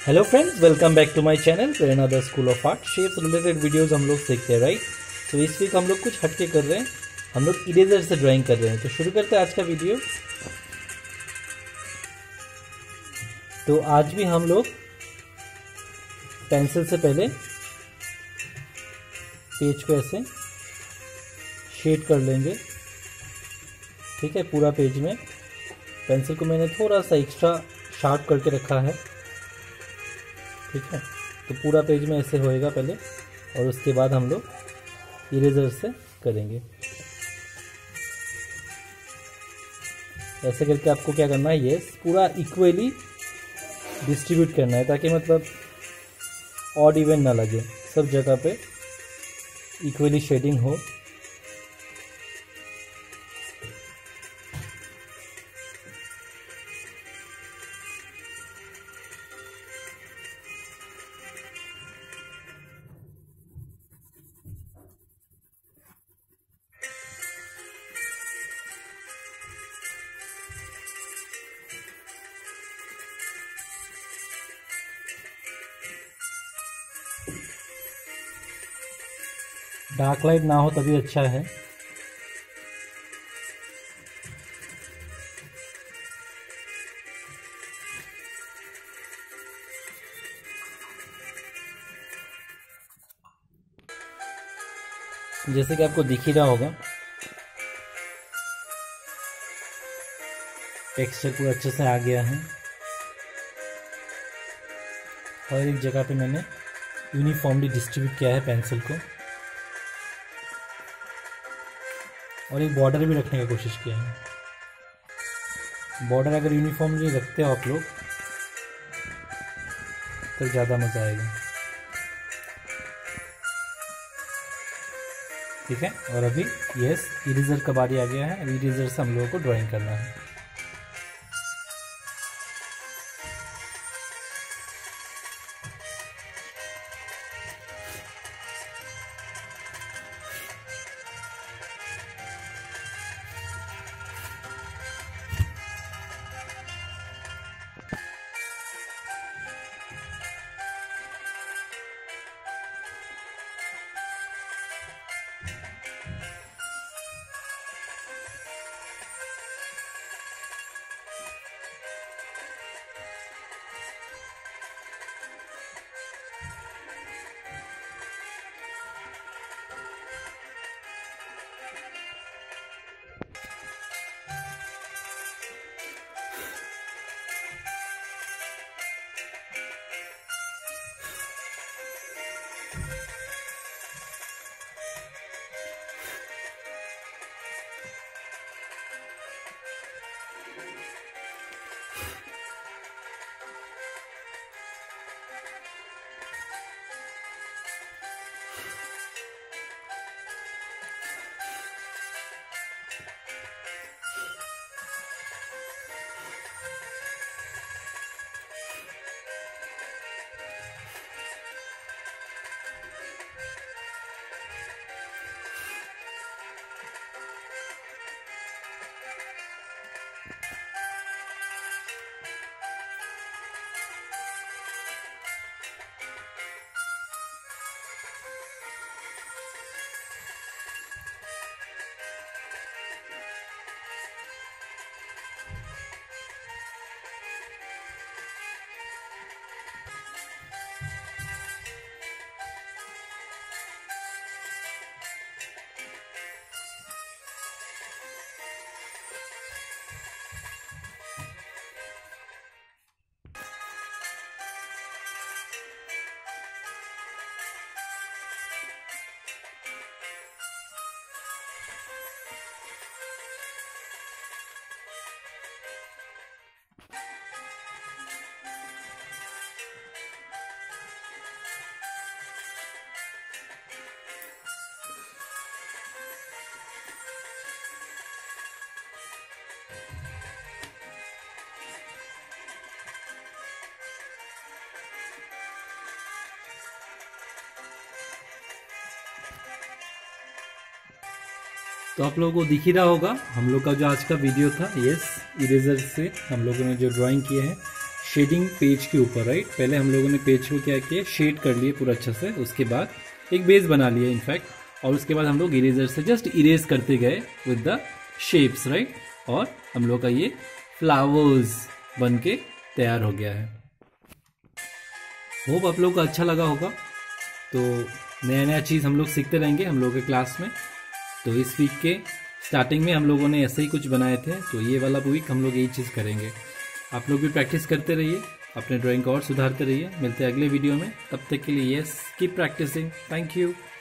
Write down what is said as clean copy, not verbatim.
Hello friends, welcome back to my channel Prerna the school of art. Shapes related videos हम लोग सीखते हैं, right. तो इस वीक हम लोग कुछ हटके कर रहे हैं, हम लोग इरेजर से ड्राइंग कर रहे हैं। तो शुरू करते हैं आज का वीडियो। तो आज भी हम लोग पेंसिल से पहले पेज को ऐसे शेड कर लेंगे, ठीक है। पूरा पेज में पेंसिल को मैंने थोड़ा सा एक्स्ट्रा शार्प करके रखा है, ठीक है। तो पूरा पेज में ऐसे होएगा पहले, और उसके बाद हम लोग इरेजर से करेंगे। ऐसे करके आपको क्या करना है, ये पूरा इक्वली डिस्ट्रीब्यूट करना है, ताकि मतलब ऑड इवन ना लगे, सब जगह पे इक्वली शेडिंग हो। डार्क लाइट ना हो तभी अच्छा है। जैसे कि आपको दिख ही रहा होगा, टेक्सचर पूरा अच्छे से आ गया है। हर एक जगह पे मैंने यूनिफॉर्मली डिस्ट्रीब्यूट किया है पेंसिल को, और एक बॉर्डर भी रखने की कोशिश किया है। बॉर्डर अगर यूनिफॉर्मली रखते हो आप लोग तो ज़्यादा मज़ा आएगा, ठीक है। और अभी यस, इरेजर का बारी आ गया है। अभी इरेजर से हम लोगों को ड्राइंग करना है। तो आप लोगों को दिख ही रहा होगा हम लोग का जो आज का वीडियो था। यस, इरेजर से हम लोगों ने जो ड्राइंग किए हैं, शेडिंग पेज के ऊपर, राइट। पहले हम लोगों ने पेज को क्या किया, शेड कर लिए पूरा अच्छे से, उसके बाद एक बेस बना लिया इनफैक्ट, और उसके बाद हम लोग इरेजर से जस्ट इरेज करते गए विद द शेप्स, राइट। और हम लोग का ये फ्लावर्स बन के तैयार हो गया है। होप आप लोग को अच्छा लगा होगा। तो नया नया चीज़ हम लोग सीखते रहेंगे हम लोग के क्लास में। तो इस वीक के स्टार्टिंग में हम लोगों ने ऐसे ही कुछ बनाए थे, तो ये वाला वीक हम लोग यही चीज़ करेंगे। आप लोग भी प्रैक्टिस करते रहिए, अपने ड्राइंग को और सुधारते रहिए। मिलते हैं अगले वीडियो में, तब तक के लिए yes, keep practicing. Thank you.